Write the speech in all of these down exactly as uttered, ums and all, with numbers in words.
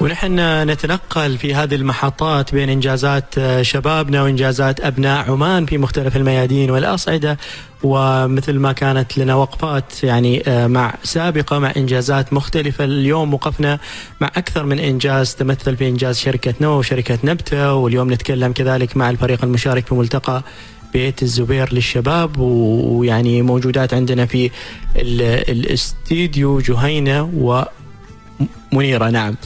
ونحن نتنقل في هذه المحطات بين إنجازات شبابنا وإنجازات أبناء عمان في مختلف الميادين والأصعدة، ومثل ما كانت لنا وقفات يعني مع سابقة مع إنجازات مختلفة. اليوم وقفنا مع أكثر من إنجاز تمثل في إنجاز شركة نو وشركة نبتة، واليوم نتكلم كذلك مع الفريق المشارك في ملتقى بيت الزبير للشباب، ويعني موجودات عندنا في الاستديو جهينة ومنيرة. نعم،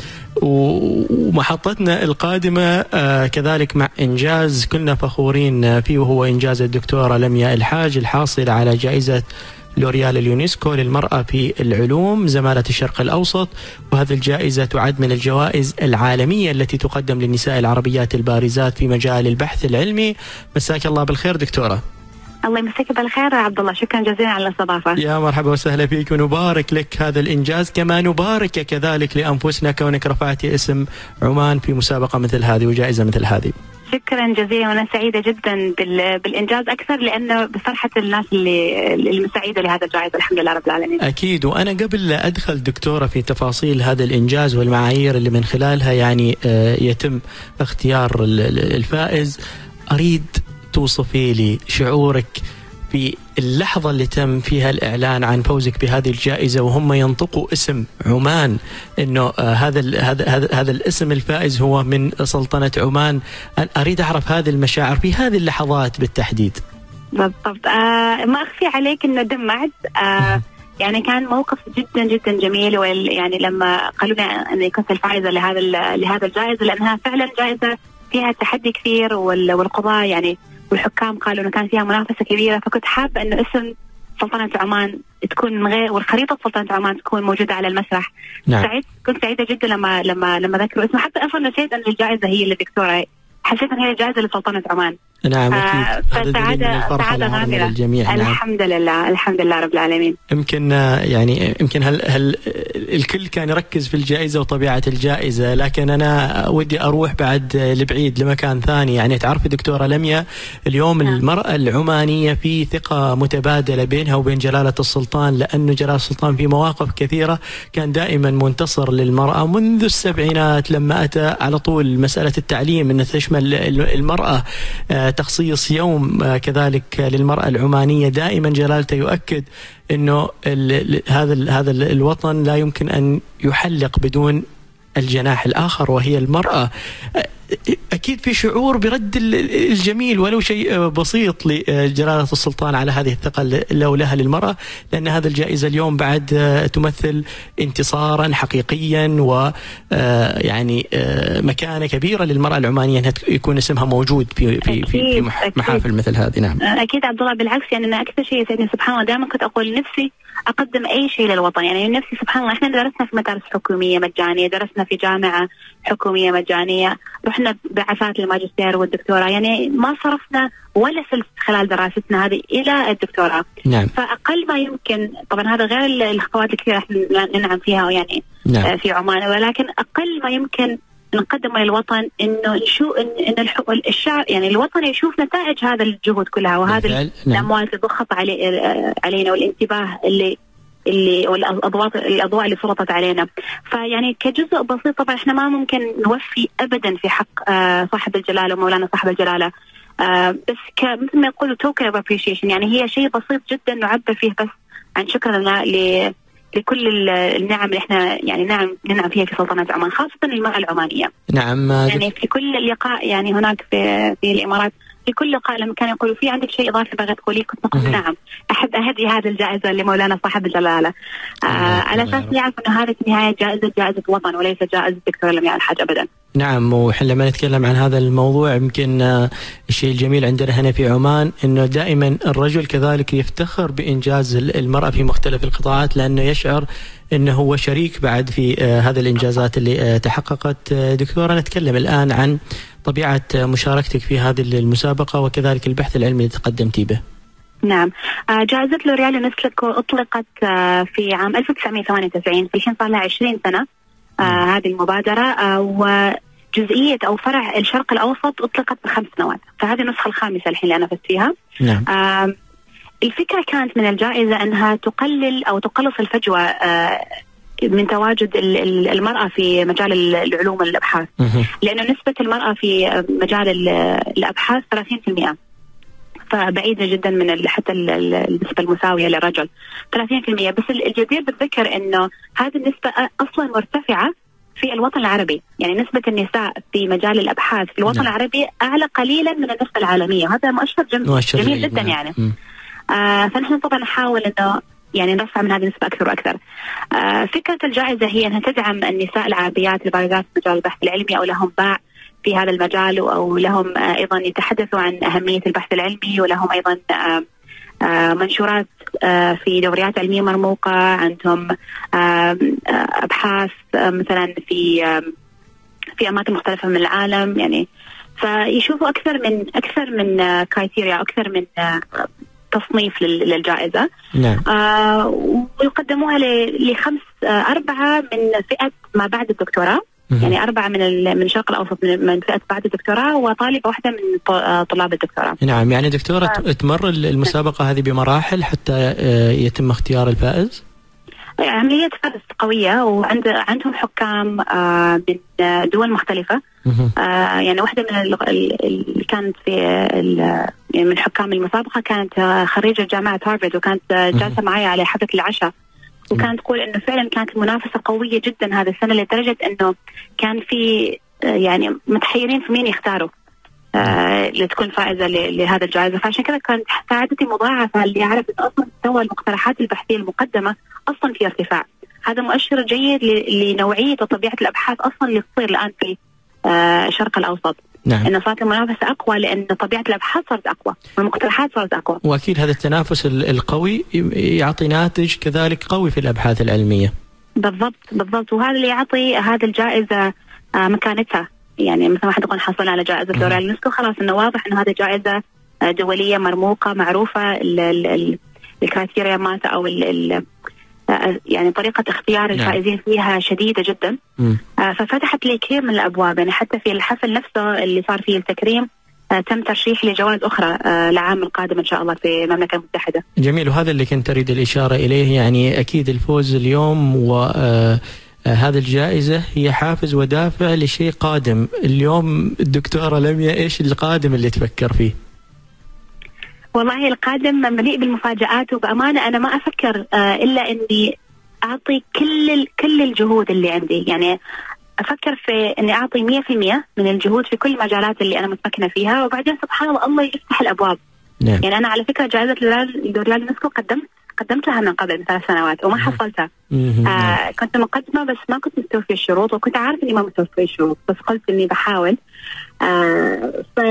ومحطتنا القادمة آه كذلك مع إنجاز كلنا فخورين فيه، وهو إنجاز الدكتورة لميا الحاج الحاصل على جائزة لوريال اليونسكو للمرأة في العلوم زمالة الشرق الأوسط، وهذه الجائزة تعد من الجوائز العالمية التي تقدم للنساء العربيات البارزات في مجال البحث العلمي. مساك الله بالخير دكتورة. الله يمسك بالخير عبد الله، شكرا جزيلا على الاستضافة. يا مرحبا وسهلا فيك، ونبارك لك هذا الإنجاز، كما نبارك كذلك لأنفسنا كونك رفعتي اسم عمان في مسابقة مثل هذه وجائزة مثل هذه. شكرا جزيلا، وانا سعيده جدا بالانجاز اكثر لانه بفرحه الناس اللي اللي سعيده لهذا الجائزه، الحمد لله رب العالمين. اكيد. وانا قبل لا ادخل دكتوره في تفاصيل هذا الانجاز والمعايير اللي من خلالها يعني يتم اختيار الفائز، اريد توصفي لي شعورك في اللحظة اللي تم فيها الإعلان عن فوزك بهذه الجائزة، وهم ينطقوا اسم عمان إنه آه هذا ال هذا هذا هذا الاسم الفائز هو من سلطنة عمان. أريد أعرف هذه المشاعر في هذه اللحظات بالتحديد. بالضبط. آه ما أخفي عليك إنه دمعت. آه يعني كان موقف جدا جدا جميل، يعني لما قالوا لي أن يكون الفائزة لهذا لهذا الجائزة، لأنها فعلا جائزة فيها تحدي كثير، والقضاء يعني والحكام قالوا انه كان فيها منافسه كبيره، فكنت حابه انه اسم سلطنه عمان تكون من غير، والخريطه سلطنه عمان تكون موجوده على المسرح. نعم. سعيد كنت سعيده جدا لما لما لما ذكروا اسمه، حتى اصلا نسيت ان الجائزه هي للدكتوره، حسيت ان هي الجائزه لسلطنه عمان. نعم اكيد. فسعاده سعاده غامره للجميع. الحمد نعم. لله الحمد لله رب العالمين. يمكن يعني يمكن هل هل الكل كان يركز في الجائزه وطبيعه الجائزه، لكن انا ودي اروح بعد لبعيد لمكان ثاني. يعني تعرفي دكتوره لميا، اليوم نعم. المراه العمانيه في ثقه متبادله بينها وبين جلاله السلطان، لانه جلاله السلطان في مواقف كثيره كان دائما منتصر للمراه منذ السبعينات، لما اتى على طول مساله التعليم ان تشمل المراه، تخصيص يوم كذلك للمرأة العمانية، دائما جلالته يؤكد انه هذا هذا الوطن لا يمكن ان يحلق بدون الجناح الآخر وهي المرأة. أكيد في شعور برد الجميل ولو شيء بسيط لجلالة السلطان على هذه الثقة اللي لها للمرأة، لأن هذا الجائزة اليوم بعد تمثل انتصارا حقيقيا ويعني مكانة كبيرة للمرأة العمانية أنها يكون اسمها موجود في في في محافل مثل هذه. نعم أكيد عبد الله، بالعكس يعني أنا أكثر شيء يسعدني سبحان الله، دائما كنت أقول نفسي أقدم أي شيء للوطن. يعني نفسي سبحان الله، إحنا درسنا في مدارس حكومية مجانية، درسنا في جامعة حكومية مجانية، رحنا بعثات الماجستير والدكتوراه، يعني ما صرفنا ولا سلس خلال دراستنا هذه إلى الدكتوراه. نعم. فأقل ما يمكن، طبعا هذا غير الخطوات الكثيرة احنا ننعم فيها يعني نعم. في عمان، ولكن أقل ما يمكن نقدمه للوطن انه نشوف ان ان الشعب يعني الوطن يشوف نتائج هذا الجهود كلها، وهذا نعم. الاموال اللي ضخت علي علينا، والانتباه اللي اللي والاضواء الاضواء اللي سلطت علينا. فيعني كجزء بسيط طبعا احنا ما ممكن نوفي ابدا في حق صاحب الجلاله ومولانا صاحب الجلاله، بس مثل ما يقولوا توكن اوف ابريشيشن، يعني هي شيء بسيط جدا نعبر فيه بس عن شكرنا ل لكل النعم اللي احنا يعني نعم ننعم فيها في سلطنة عمان، خاصة المرأة العمانية. نعم. يعني في كل لقاء يعني هناك في في الإمارات، في كل لقاء لما كانوا يقولوا في عندك شيء إضافي بغيت تقولي، كنت نقول نعم أحب أهدي هذه الجائزة لمولانا صاحب الجلالة، آه على أساس نعرف أن هذه في النهاية جائزة جائزة وطن وليس جائزة دكتور لميا الحاج أبدا. نعم. وحين لما نتكلم عن هذا الموضوع، يمكن الشيء الجميل عندنا هنا في عمان انه دائما الرجل كذلك يفتخر بانجاز المرأة في مختلف القطاعات، لانه يشعر انه هو شريك بعد في هذه الانجازات اللي تحققت. دكتورة، نتكلم الان عن طبيعة مشاركتك في هذه المسابقة وكذلك البحث العلمي اللي تقدمتي به. نعم، جائزة لوريال يونسكو اطلقت في عام ألف وتسعمئة وثمانية وتسعين، في الحين صار لها عشرين سنة آه هذه المبادرة، آه وجزئية أو فرع الشرق الأوسط أطلقت بخمس سنوات، فهذه النسخة الخامسة الحين اللي أنا فزت فيها. نعم. آه الفكرة كانت من الجائزة أنها تقلل أو تقلص الفجوة آه من تواجد المرأة في مجال العلوم والأبحاث، لأنه نسبة المرأة في مجال الأبحاث ثلاثين بالمئة، فبعيدة جدا من حتى النسبة المساوية للرجل ثلاثين بالمئة. بس الجدير بالذكر أنه هذه النسبة أصلا مرتفعة في الوطن العربي، يعني نسبة النساء في مجال الأبحاث في الوطن نعم. العربي أعلى قليلا من النسبة العالمية، وهذا مؤشر جميل, جميل جدا نعم. يعني آه فنحن طبعا نحاول أنه يعني نرفع من هذه النسبة أكثر وأكثر. آه فكرة الجائزة هي أنها تدعم النساء العربيات البارزات في مجال البحث العلمي أو لهم باع في هذا المجال، أو لهم آه أيضا يتحدثوا عن أهمية البحث العلمي، ولهم أيضا آه آه منشورات آه في دوريات علمية مرموقة، عندهم آه أبحاث آه مثلا في آه في أماكن مختلفة من العالم، يعني فيشوفوا أكثر من أكثر من آه كرايتيريا، أكثر من آه تصنيف للجائزة. نعم. آه ويقدموها لخمس آه أربعة من فئة ما بعد الدكتوراه، يعني أربعة من من الشرق الأوسط من فئة بعد الدكتوراه، وطالبة واحدة من طلاب الدكتوراه. نعم، يعني دكتورة آه. تمر المسابقة هذه بمراحل حتى يتم اختيار الفائز؟ عملية فائز قوية، وعند عندهم حكام آه من دول مختلفة. آه يعني واحدة من اللي كانت في يعني من حكام المسابقة كانت خريجة جامعة هارفارد، وكانت جالسة معي على حفلة العشاء، وكانت تقول إنه فعلا كانت المنافسة قوية جدا هذا السنة، لدرجة إنه كان في يعني متحيرين في مين يختاروا آه لتكون فائزة لهذا الجائزة. فعشان كذا كانت سعادتي مضاعفة اللي أعرف إن أصلا مستوى المقترحات البحثية المقدمة أصلا في ارتفاع. هذا مؤشر جيد لنوعية وطبيعة الأبحاث أصلا اللي تصير الآن في آه الشرق الأوسط. نعم. إنه صارت المنافسة أقوى لأن طبيعة الأبحاث صارت أقوى والمقترحات صارت أقوى. وأكيد هذا التنافس القوي يعطي ناتج كذلك قوي في الأبحاث العلمية. بالضبط بالضبط، وهذا اللي يعطي هذا الجائزة آه مكانتها. يعني مثلا واحد يكون حصل على جائزة لوريال يونسكو، خلاص إنه واضح إنه هذه جائزة دولية مرموقة معروفة، الكرايتيريا مالتها أو ال ال يعني طريقة اختيار الفائزين فيها شديدة جدا. آه ففتحت لي كثير من الأبواب، يعني حتى في الحفل نفسه اللي صار فيه التكريم آه تم ترشيح لجوائز أخرى آه العام القادم إن شاء الله في المملكة المتحدة. جميل، وهذا اللي كنت أريد الإشارة إليه، يعني أكيد الفوز اليوم وهذا الجائزة هي حافز ودافع لشيء قادم. اليوم الدكتورة لميا إيش القادم اللي تفكر فيه؟ والله القادم مليء بالمفاجآت، وبأمانة أنا ما أفكر آه إلا إني أعطي كل كل الجهود اللي عندي، يعني أفكر في إني أعطي مية في المية من الجهود في كل المجالات اللي أنا متمكنة فيها، وبعدين سبحان الله الله يفتح الأبواب. نعم. يعني أنا على فكرة جائزة لوريال يونسكو قدمت قدمت لها من قبل ثلاث سنوات وما حصلتها. آه كنت مقدمة بس ما كنت مستوفية الشروط، وكنت عارفة إني ما مستوفية الشروط، بس قلت إني بحاول. آه ف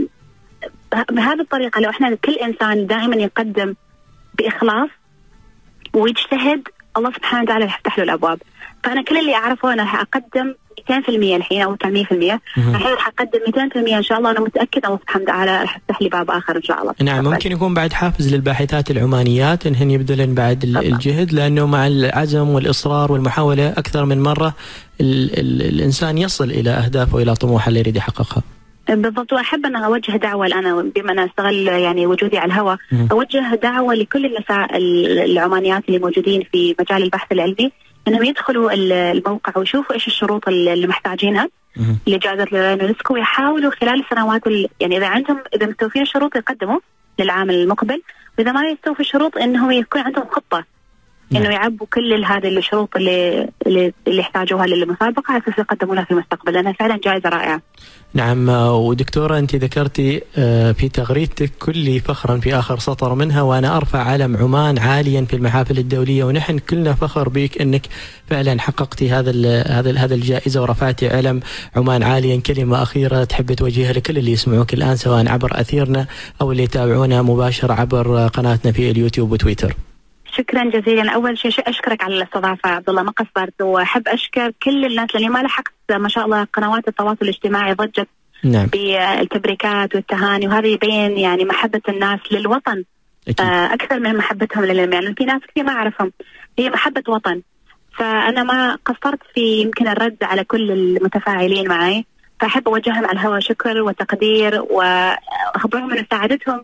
بهذه الطريقة لو احنا كل انسان دائما يقدم بإخلاص ويجتهد، الله سبحانه وتعالى يفتح له الأبواب. فأنا كل اللي أعرفه أنا حقدم مئتين بالمئة الحين أو ثمانمئة بالمئة، الحين حقدم مئتين بالمئة إن شاء الله، أنا متأكد الله سبحانه وتعالى راح يفتح لي باب آخر إن شاء الله. نعم، ممكن يكون بعد حافز للباحثات العمانيات إنهن يبذلن بعد الجهد، لأنه مع العزم والإصرار والمحاولة أكثر من مرة ال ال الإنسان يصل إلى أهدافه وإلى طموحه اللي يريد يحققها. بالضبط، وأحب أن أوجه دعوة الآن بما أن أستغل يعني وجودي على الهواء، أوجه دعوة لكل النساء العمانيات اللي موجودين في مجال البحث العلمي أنهم يدخلوا الموقع ويشوفوا إيش الشروط اللي محتاجينها لجائزة لوريال يونسكو، ويحاولوا خلال السنوات يعني إذا عندهم إذا مستوفين الشروط يقدموا للعام المقبل، وإذا ما يستوفي الشروط إنهم يكون عندهم خطة إنه يعبوا كل هذه الشروط اللي اللي, اللي يحتاجوها للمسابقة على أساس يقدموا لها في المستقبل، لأنها فعلا جائزة رائعة. نعم، ودكتورة أنت ذكرتي في تغريدتك كلي فخرا في آخر سطر منها، وأنا أرفع علم عمان عاليا في المحافل الدولية، ونحن كلنا فخر بك أنك فعلا حققتي هذا هذا هذا الجائزة ورفعتي علم عمان عاليا. كلمة أخيرة تحب توجهها لكل اللي يسمعوك الآن سواء عبر أثيرنا أو اللي يتابعونا مباشرة عبر قناتنا في اليوتيوب وتويتر؟ شكرا جزيلا. أول شيء أشكرك على الاستضافة عبد الله، ما قصرت، وأحب أشكر كل الناس اللي ما لحقت ما شاء الله قنوات التواصل الاجتماعي ضجت نعم. بالتبريكات والتهاني، وهذا يبين يعني محبة الناس للوطن أكيد. أكثر من محبتهم للعلم، يعني في ناس كثير ما أعرفهم، هي محبة وطن. فأنا ما قصرت في يمكن الرد على كل المتفاعلين معي، فأحب أوجههم على الهواء شكر وتقدير، وأخبرهم أن سعادتهم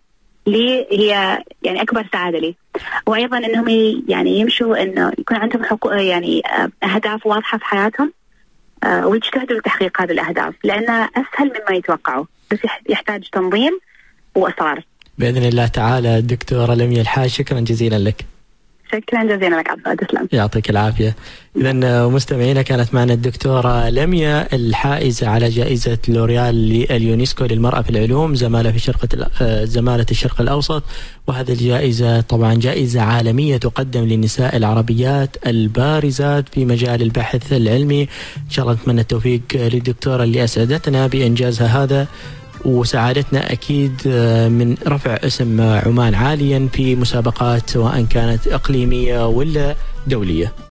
لي هي يعني أكبر سعادة لي. وأيضا أنهم يعني يمشوا أنه يكون عندهم حقوق يعني أهداف واضحة في حياتهم ويجتهدوا لتحقيق هذه الأهداف، لأنها أسهل مما يتوقعوا، بس يحتاج تنظيم وإصرار. بإذن الله تعالى. الدكتورة لميا الحاج، شكرا جزيلا لك. شكرا جزيلا لك عبد الله، تسلم. يعطيك العافية. إذا مستمعينا، كانت معنا الدكتورة لميا الحائزة على جائزة لوريال لليونسكو للمرأة في العلوم، زمالة في شرق زمالة الشرق الأوسط. وهذه الجائزة طبعا جائزة عالمية تقدم للنساء العربيات البارزات في مجال البحث العلمي. إن شاء الله نتمنى التوفيق للدكتورة اللي أسعدتنا بإنجازها هذا، وسعادتنا أكيد من رفع اسم عمان عاليا في مسابقات سواء كانت إقليمية ولا دولية.